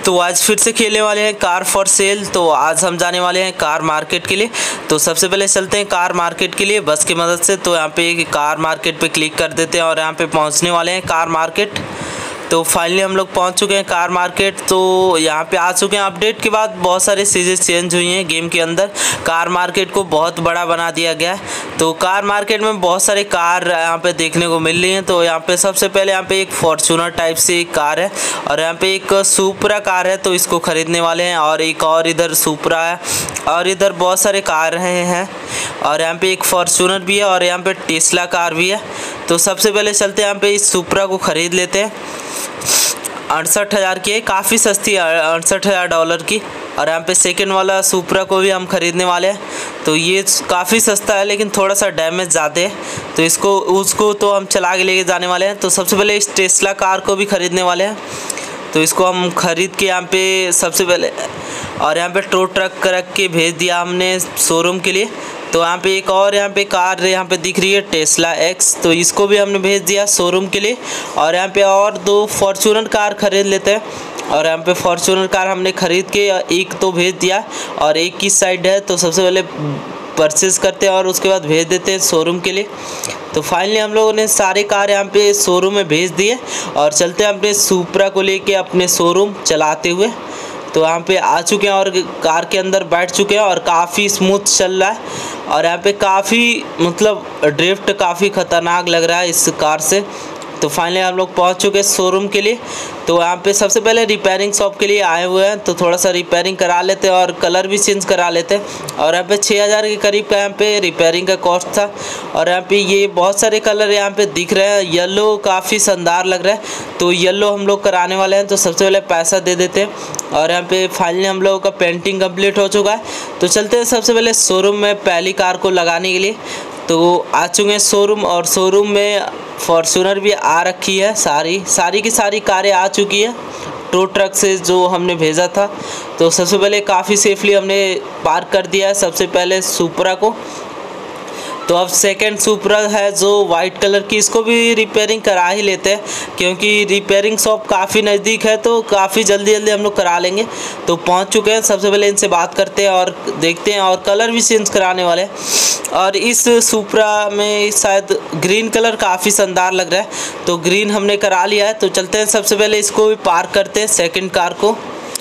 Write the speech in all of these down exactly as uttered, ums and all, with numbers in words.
तो आज फिर से खेलने वाले हैं कार फॉर सेल। तो आज हम जाने वाले हैं कार मार्केट के लिए। तो सबसे पहले चलते हैं कार मार्केट के लिए बस की मदद से। तो यहाँ पे कार मार्केट पे क्लिक कर देते हैं और यहाँ पे पहुँचने वाले हैं कार मार्केट। तो फाइनली हम लोग पहुंच चुके हैं कार मार्केट। तो यहाँ पे आ चुके हैं। अपडेट के बाद बहुत सारी चीज़ें चेंज हुई हैं गेम के अंदर। कार मार्केट को बहुत बड़ा बना दिया गया है। तो कार मार्केट में बहुत सारे कार यहाँ पे देखने को मिल रही हैं। तो यहाँ पे सबसे पहले यहाँ पे एक फॉर्च्यूनर टाइप से एक कार है और यहाँ पे एक सुपरा कार है, तो इसको ख़रीदने वाले हैं। और एक और इधर सुपरा है और इधर बहुत सारे कार हैं और यहाँ पे एक फॉर्च्यूनर भी है और यहाँ पे टेस्ला कार भी है। तो सबसे पहले चलते हैं यहाँ पे इस सुपरा को ख़रीद लेते हैं। अड़सठ हज़ार की है, काफ़ी सस्ती है, अड़सठ हज़ार डॉलर की। और यहाँ पे सेकंड वाला सुपरा को भी हम ख़रीदने वाले हैं। तो ये काफ़ी सस्ता है लेकिन थोड़ा सा डैमेज ज़्यादा है, तो इसको उसको तो हम चला के लेके जाने वाले हैं। तो सबसे पहले इस टेस्ला कार को भी ख़रीदने वाले हैं। तो इसको हम ख़रीद के यहाँ पे सबसे पहले और यहाँ पे टो ट्रक रख के भेज दिया हमने शोरूम के लिए। तो यहाँ पे एक और यहाँ पे कार यहाँ पे दिख रही है टेस्ला एक्स, तो इसको भी हमने भेज दिया शोरूम के लिए। और यहाँ पे और दो फॉर्च्यूनर कार ख़रीद लेते हैं और यहाँ पे फॉर्च्यूनर कार हमने ख़रीद के एक तो भेज दिया और एक की साइड है। तो सबसे पहले परचेज़ करते हैं और उसके बाद भेज देते हैं शोरूम के लिए। तो फाइनली हम लोगों ने सारे कार यहाँ पे शोरूम में भेज दिए और चलते हैं अपने सुपरा को लेके अपने शोरूम चलाते हुए। तो यहाँ पे आ चुके हैं और कार के अंदर बैठ चुके हैं और काफ़ी स्मूथ चल रहा है। और यहाँ पे काफ़ी मतलब ड्रिफ्ट काफ़ी ख़तरनाक लग रहा है इस कार से। तो फाइनली हम लोग पहुँच चुके हैं शोरूम के लिए। तो यहाँ पे सबसे पहले रिपेयरिंग शॉप के लिए आए हुए हैं, तो थोड़ा सा रिपेयरिंग करा लेते हैं और कलर भी चेंज करा लेते हैं। और यहाँ पे छः हज़ार के करीब का यहाँ पे रिपेयरिंग का कॉस्ट था। और यहाँ पे ये बहुत सारे कलर यहाँ पे दिख रहे हैं। येलो काफ़ी शानदार लग रहा है, तो येलो हम लोग कराने वाले हैं। तो सबसे पहले पैसा दे देते हैं और यहाँ पे फाइनली हम लोगों का पेंटिंग कंप्लीट हो चुका है। तो चलते हैं सबसे पहले शोरूम में पहली कार को लगाने के लिए। तो आ चुके हैं शोरूम और शोरूम में फॉर्च्यूनर भी आ रखी है। सारी सारी की सारी कारें आ चुकी है टो ट्रक से जो हमने भेजा था। तो सबसे पहले काफ़ी सेफली हमने पार्क कर दिया है सबसे पहले सुपरा को। तो अब सेकंड सुपरा है जो वाइट कलर की, इसको भी रिपेयरिंग करा ही लेते हैं क्योंकि रिपेयरिंग शॉप काफ़ी नज़दीक है, तो काफ़ी जल्दी जल्दी हम लोग करा लेंगे। तो पहुंच चुके हैं। सबसे पहले इनसे बात करते हैं और देखते हैं और कलर भी चेंज कराने वाले हैं। और इस सुपरा में शायद ग्रीन कलर काफ़ी शानदार लग रहा है, तो ग्रीन हमने करा लिया है। तो चलते हैं सबसे पहले इसको भी पार्क करते हैं सेकेंड कार को।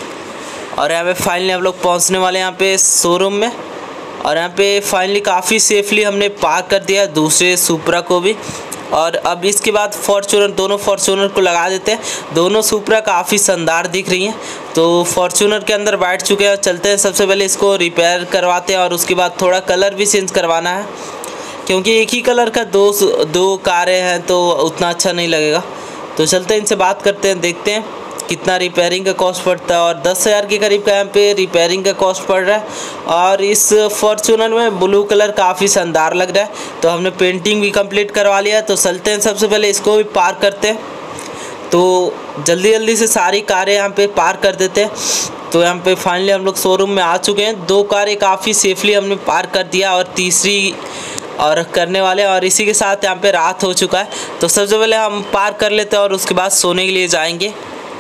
और यहाँ पे फाइनली हम लोग पहुँचने वाले हैं यहाँ पे शोरूम में। और यहाँ पे फाइनली काफ़ी सेफली हमने पार्क कर दिया दूसरे सुपरा को भी। और अब इसके बाद फॉर्च्यूनर, दोनों फॉर्च्यूनर को लगा देते हैं। दोनों सुपरा काफ़ी शानदार दिख रही हैं। तो फॉर्च्यूनर के अंदर बैठ चुके हैं और चलते हैं सबसे पहले इसको रिपेयर करवाते हैं और उसके बाद थोड़ा कलर भी चेंज करवाना है क्योंकि एक ही कलर का दो दो कारें हैं तो उतना अच्छा नहीं लगेगा। तो चलते हैं इनसे बात करते हैं, देखते हैं कितना रिपेयरिंग का कॉस्ट पड़ता है। और दस हज़ार के करीब का यहाँ पे रिपेयरिंग का कॉस्ट पड़ रहा है। और इस फॉर्च्यूनर में ब्लू कलर काफ़ी शानदार लग रहा है, तो हमने पेंटिंग भी कंप्लीट करवा लिया है। तो चलते हैं सबसे पहले इसको भी पार्क करते हैं। तो जल्दी जल्दी से सारी कारें यहाँ पे पार्क कर देते हैं। तो यहाँ पे फाइनली हम लोग शोरूम में आ चुके हैं। दो कारें काफ़ी सेफली हमने पार्क कर दिया और तीसरी और करने वाले, और इसी के साथ यहाँ पे रात हो चुका है। तो सबसे पहले हम पार्क कर लेते हैं और उसके बाद सोने के लिए जाएंगे।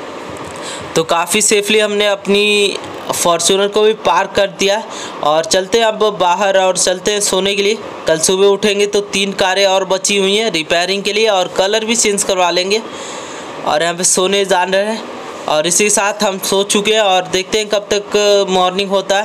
तो काफ़ी सेफली हमने अपनी फॉर्च्यूनर को भी पार्क कर दिया और चलते हैं अब बाहर और चलते हैं सोने के लिए। कल सुबह उठेंगे तो तीन कारें और बची हुई हैं रिपेयरिंग के लिए और कलर भी चेंज करवा लेंगे। और यहाँ पे सोने जान रहे हैं और इसी के साथ हम सो चुके हैं और देखते हैं कब तक मॉर्निंग होता है।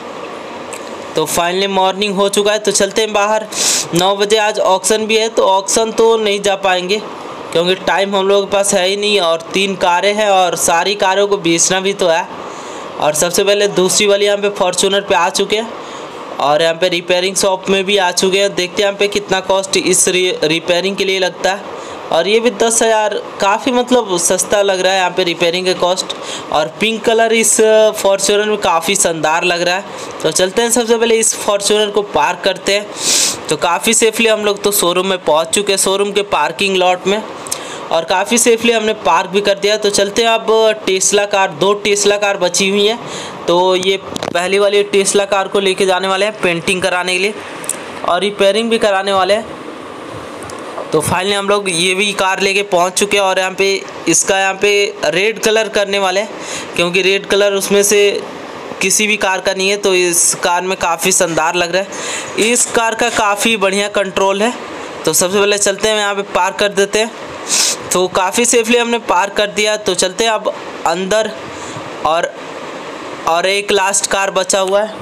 तो फाइनली मॉर्निंग हो चुका है। तो चलते हैं बाहर। नौ बजे आज ऑक्शन भी है, तो ऑक्शन तो नहीं जा पाएंगे क्योंकि टाइम हम लोगों के पास है ही नहीं और तीन कारें हैं और सारी कारों को बेचना भी तो है। और सबसे पहले दूसरी वाली यहाँ पे फॉर्च्यूनर पे आ चुके हैं और यहाँ पे रिपेयरिंग शॉप में भी आ चुके हैं। देखते हैं यहाँ पे कितना कॉस्ट इस रिपेयरिंग के लिए लगता है। और ये भी दस हज़ार काफ़ी मतलब सस्ता लग रहा है यहाँ पे रिपेयरिंग का कॉस्ट। और पिंक कलर इस फॉर्च्यूनर में काफ़ी शानदार लग रहा है। तो चलते हैं सबसे पहले इस फॉर्च्यूनर को पार्क करते हैं। तो काफ़ी सेफली हम लोग तो शोरूम में पहुँच चुके हैं, शोरूम के पार्किंग लॉट में, और काफ़ी सेफली हमने पार्क भी कर दिया। तो चलते हैं अब टेस्ला कार, दो टेस्ला कार बची हुई हैं। तो ये पहली वाली टेस्ला कार को लेके जाने वाले हैं पेंटिंग कराने के लिए और रिपेयरिंग भी कराने वाले हैं। तो फाइनली हम लोग ये भी कार लेके पहुंच चुके हैं और यहाँ पे इसका यहाँ पे रेड कलर करने वाले हैं, क्योंकि रेड कलर उसमें से किसी भी कार का नहीं है, तो इस कार में काफ़ी शानदार लग रहा है। इस कार का काफ़ी बढ़िया कंट्रोल है। तो सबसे पहले चलते हैं, यहाँ पे पार्क कर देते हैं। तो काफ़ी सेफली हमने पार्क कर दिया। तो चलते हैं अब अंदर, और और एक लास्ट कार बचा हुआ है।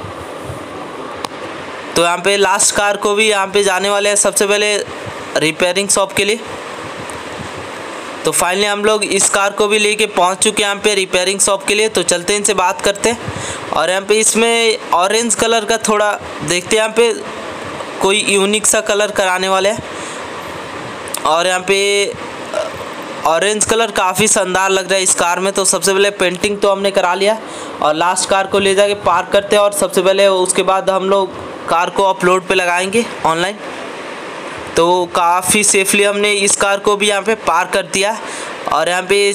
तो यहाँ पे लास्ट कार को भी यहाँ पे जाने वाले हैं सबसे पहले रिपेयरिंग शॉप के लिए। तो फाइनली हम लोग इस कार को भी लेके पहुँच चुके हैं यहाँ पे रिपेयरिंग शॉप के लिए। तो चलते हैं इनसे बात करते हैं। और यहाँ पे इसमें ऑरेंज कलर का थोड़ा देखते हैं, यहाँ पे कोई यूनिक सा कलर कराने वाले हैं। और यहाँ पे ऑरेंज कलर काफ़ी शानदार लग रहा है इस कार में। तो सबसे पहले पेंटिंग तो हमने करा लिया और लास्ट कार को ले जाके पार्क करते हैं, और सबसे पहले उसके बाद हम लोग कार को अपलोड पे लगाएंगे ऑनलाइन। तो काफ़ी सेफली हमने इस कार को भी यहाँ पे पार्क कर दिया। और यहाँ पे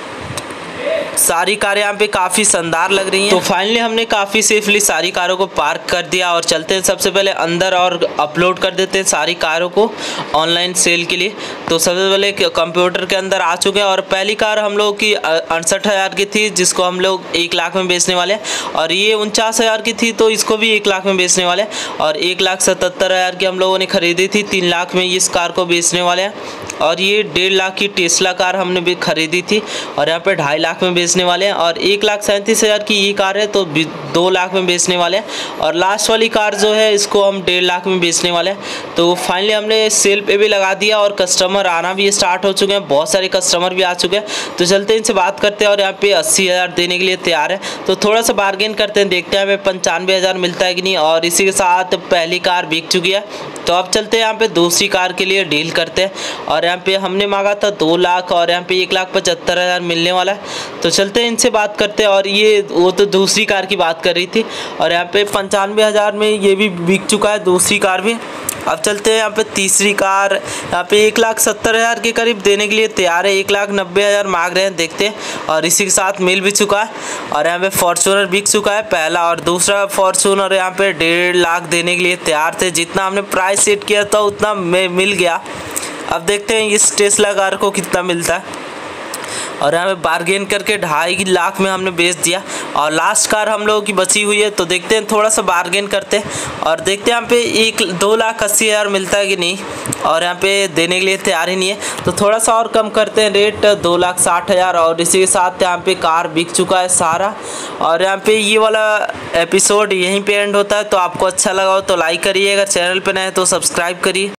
सारी कारें यहाँ पे काफ़ी शानदार लग रही हैं। तो फाइनली हमने काफ़ी सेफली सारी कारों को पार्क कर दिया और चलते हैं सबसे पहले अंदर और अपलोड कर देते हैं सारी कारों को ऑनलाइन सेल के लिए। तो सबसे पहले कंप्यूटर के अंदर आ चुके हैं और पहली कार हम लोग की अड़सठ हज़ार की थी, जिसको हम लोग एक लाख में बेचने वाले हैं। और ये उनचास हज़ार की थी, तो इसको भी एक लाख में बेचने वाले हैं। और एक लाख सतहत्तर हज़ार की हम लोगों ने खरीदी थी, तीन लाख में इस कार को बेचने वाले हैं। और ये डेढ़ लाख की टेस्ला कार हमने भी खरीदी थी और यहाँ पे ढाई लाख में बेचने वाले हैं। और एक लाख सैंतीस हज़ार की ये कार है, तो दो लाख में बेचने वाले हैं। और लास्ट वाली कार जो है इसको हम डेढ़ लाख में बेचने वाले हैं। तो फाइनली हमने सेल पे भी लगा दिया और कस्टमर आना भी स्टार्ट हो चुके हैं, बहुत सारे कस्टमर भी आ चुके हैं। तो चलते हैं इनसे बात करते हैं और यहाँ पे अस्सी हज़ार देने के लिए तैयार है। तो थोड़ा सा बार्गेन करते हैं, देखते हैं हमें पंचानवे हज़ार मिलता है कि नहीं। और इसी के साथ पहली कार बिक चुकी है। तो अब चलते हैं यहाँ पे दूसरी कार के लिए डील करते हैं। और यहाँ पे हमने मांगा था दो लाख और यहाँ पे एक लाख पचहत्तर हज़ार मिलने वाला है। तो चलते हैं इनसे बात करते हैं। और ये वो तो दूसरी कार की बात कर रही थी और यहाँ पे पंचानवे हज़ार में ये भी बिक चुका है, दूसरी कार भी। अब चलते हैं यहाँ पे तीसरी कार, यहाँ पे एक लाख सत्तर हज़ार के करीब देने के लिए तैयार है, एक लाख नब्बे हज़ार मांग रहे हैं, देखते हैं। और इसी के साथ मिल भी चुका है। और यहाँ पे फॉर्च्यूनर बिक चुका है पहला, और दूसरा फॉर्च्यूनर यहाँ पे डेढ़ लाख देने के लिए तैयार थे। जितना हमने प्राइस सेट किया था उतना में मिल गया। अब देखते हैं इस टेस्ला कार को कितना मिलता है। और यहाँ पे बार्गेन करके ढाई लाख में हमने बेच दिया। और लास्ट कार हम लोगों की बची हुई है, तो देखते हैं थोड़ा सा बार्गेन करते हैं और देखते हैं यहाँ पे एक दो लाख अस्सी हज़ार मिलता है कि नहीं। और यहाँ पे देने के लिए तैयार ही नहीं है, तो थोड़ा सा और कम करते हैं रेट, दो लाख साठ हज़ार। और इसी के साथ यहाँ पे कार बिक चुका है सारा। और यहाँ पे ये वाला एपिसोड यहीं पे एंड होता है। तो आपको अच्छा लगा हो तो लाइक करिए, अगर चैनल पे नए हैं तो सब्सक्राइब करिए।